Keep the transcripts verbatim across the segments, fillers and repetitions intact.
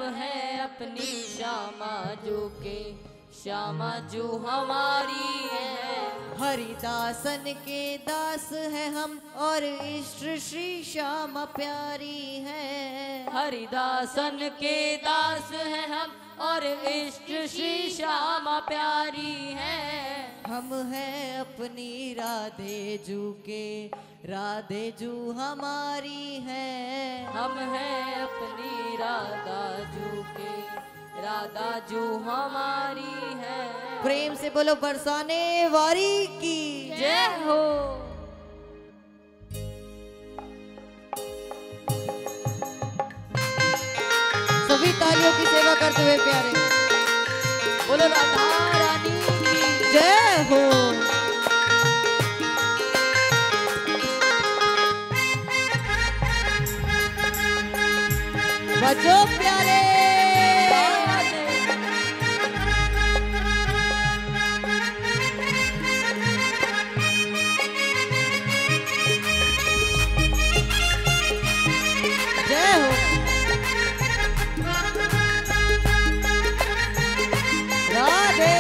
हम हैं अपनी श्यामा जू के, श्यामा जू हमारी है। हरिदासन के दास है हम और इष्ट श्री श्यामा प्यारी है। हरिदासन के दास हैं हम और इष्ट श्री श्यामा प्यारी है। हम हैं अपनी राधे जू के, राधे जू हमारी है। हम हैं अपनी राधा जू के, राधा जू हमारी है। प्रेम से बोलो बरसाने वारी की जय हो। सभी तालियों की सेवा करते हुए प्यारे बोलो राधा रानी की जय हो। बजो प्यारे जय हो। राधे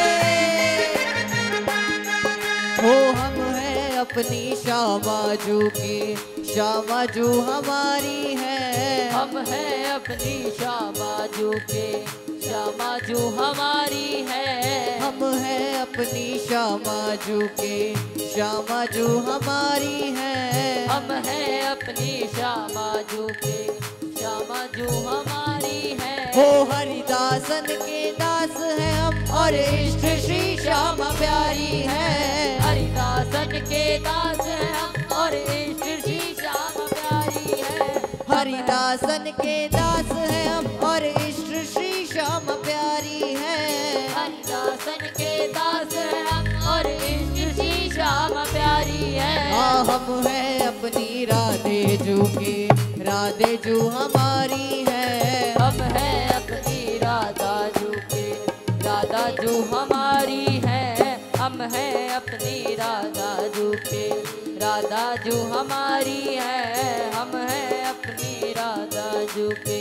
हो हम हैं अपनी श्यामा जू की, श्यामा जू हमारी है। हम हैं अपनी श्यामा जू के, श्यामा जू हमारी है। हम हैं अपनी श्यामा जू के, श्यामा जू हमारी है। हम हैं अपनी श्यामा जू के, श्यामा जू हमारी है। हो हरिदासन के दास है हम और इष्ट श्री श्यामा प्यारी है। हरिदासन के दास हैं हम और इष्ट श्री श्यामा प्यारी है। हरिदासन के दास है हम और इष्ट श्री श्यामा प्यारी है। हरिदासन के दास हैं हम और इष्ट श्री श्यामा प्यारी है। हाँ हम हैं अपनी राधे जू के, राधे जू हमारी है। हम हैं अपनी राधा जू के, राधा जू हमारी है। हम हैं अपनी राधा जू के, राधा जू हमारी है। हम हैं अपनी राधा जू के।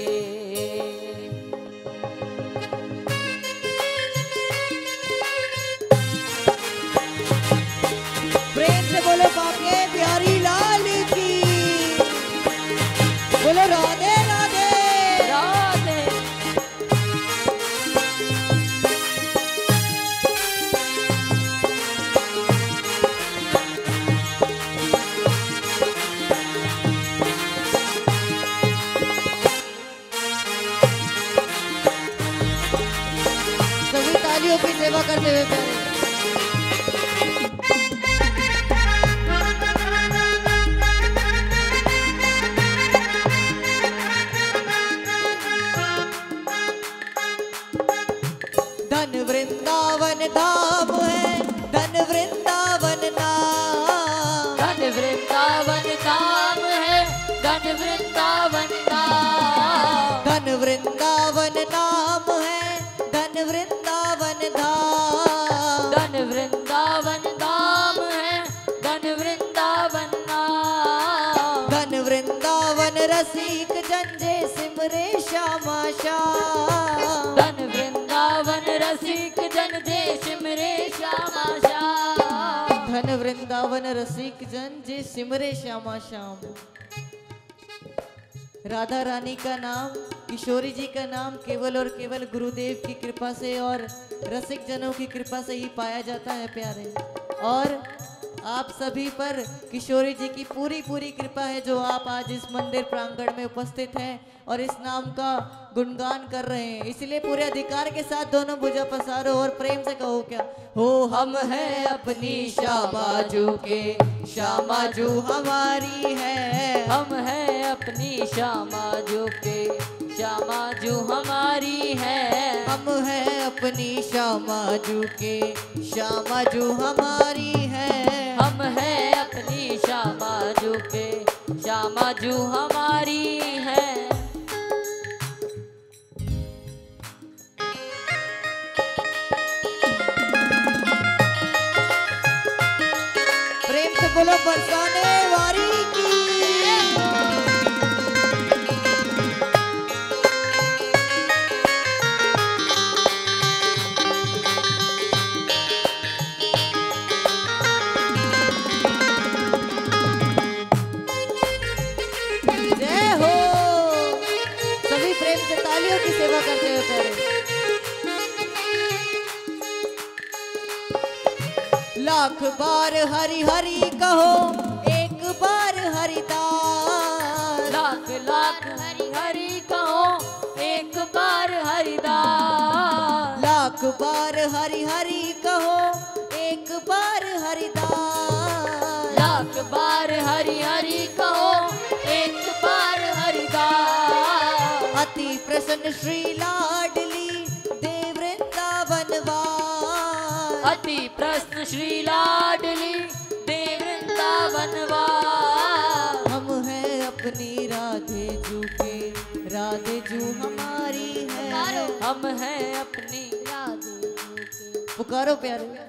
प्रेम से बोलो बाके बिहारी लाल की, बोलो राधे राधे राधे सभी तालियों की सेवा करते हुए प्यारे धन वृंदावन धाम है, धन वृंदावन नाम। धन वृंदावन धाम है, धन वृंदावन धाम। धन वृंदावन नाम है, धन वृंदावन धाम। धन वृंदावन धाम है, धन वृंदावन नाम। धन वृंदावन रसिक जन जे सिमरे श्यामा श्याम। धन वृंदावन रसिक जन जे सिमरे श्यामा श्याम। धन वृंदावन रसिक जन जे सिमरे श्यामा श्याम। राधा रानी का नाम, किशोरी जी का नाम केवल और केवल गुरुदेव की कृपा से और रसिक जनों की कृपा से ही पाया जाता है प्यारे। और आप सभी पर किशोरी जी की पूरी पूरी कृपा है जो आप आज इस मंदिर प्रांगण में उपस्थित हैं और इस नाम का गुणगान कर रहे हैं। इसलिए पूरे अधिकार के साथ दोनों भुजा पसारो और प्रेम से कहो क्या, हो हम हैं अपनी श्यामा जू के, श्यामा जू हमारी है। हम हैं अपनी श्यामा जू के, श्यामा जू हमारी है। हम हैं अपनी श्यामा जू के, श्यामा जू हमारी है। हम हैं अपनी श्यामा जू के, श्यामा जू हमारी है। प्रेम से बोलो बरसाने वारी की तालियों की सेवा करते हुए प्यारे। लाख बार हरि हरि कहो, एक बार हरिदास। लाख लाख हरि हरि कहो, एक बार हरिदास। लाख बार हरि हरि कहो, एक बार हरिदास। लाख बार हरि हरि कहो, एक बार हरिदास। अति प्रसन्न श्री लाडली देव वृंदावन वास। अति प्रसन्न श्री लाडली देव वृंदावन वास। हम हैं अपनी राधे जू के, राधे जू हमारी है। हम हैं अपनी राधे जू के, पुकारो प्यारे।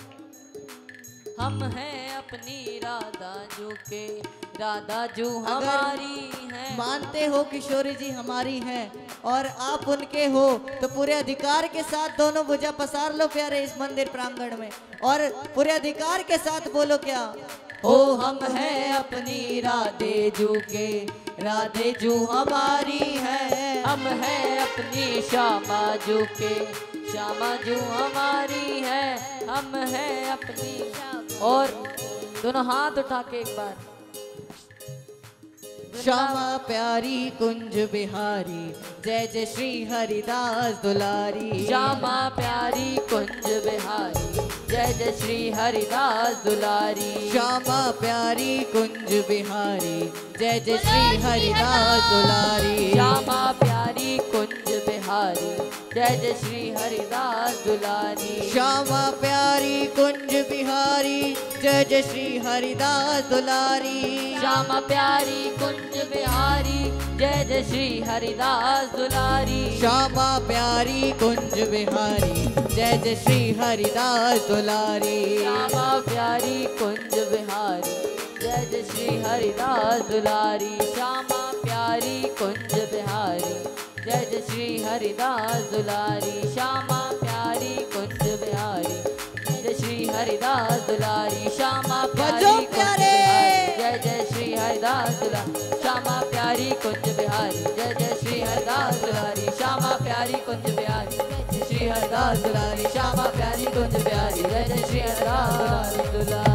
हम हैं अपनी राधा जू के, राधा जू हमारी है। मानते हो किशोरी जी हमारी हैं और आप उनके हो तो पूरे अधिकार के साथ दोनों भुजा पसार लो प्यारे इस मंदिर प्रांगण में, और पूरे अधिकार के साथ बोलो क्या? ओ हम हैं अपनी राधे जू के, राधे जू हमारी है। हम हैं अपनी श्यामा जू के, श्यामा जू हमारी है। हम हैं अपनी, और दोनों हाथ उठा के एक बार। श्यामा प्यारी कुंज बिहारी, जय जय श्री हरिदास दुलारी। श्यामा प्यारी कुंज बिहारी, जय जय श्री हरिदास दुलारी। श्यामा प्यारी कुंज बिहारी, जय जय श्री हरिदास दुलारी। श्यामा प्यारी कुंज बिहारी, जय जय श्री हरिदास दुलारी। श्यामा प्यारी कुंज बिहारी, जय जय श्री हरिदास दुलारी। श्यामा प्यारी कुंज बिहारी, जय जय श्री हरिदास दुलारी। श्यामा प्यारी कुंज बिहारी, जय जय श्री हरिदास दुलारी। श्यामा प्यारी कुंज बिहारी, जय जय श्री हरिदास दुलारी। श्यामा प्यारी कुंज बिहारी, जय जय श्री हरिदास दुलारी। श्यामा प्यारी कुंज बिहारी, जय जय श्री हरिदास दुलारी। श्यामा प्यारी कुंज बिहारी, जय जय श्री हरिदास दुलारी। श्यामा प्यारी कुंज बिहारी, जय जय श्री हरिदास दुलारी। श्यामा प्यारी कुंज बिहारी, जय जय श्री हरिदास दुलारी। श्यामा प्यारी कुंज बिहारी, जय जय श्री हरिदास दुलारी।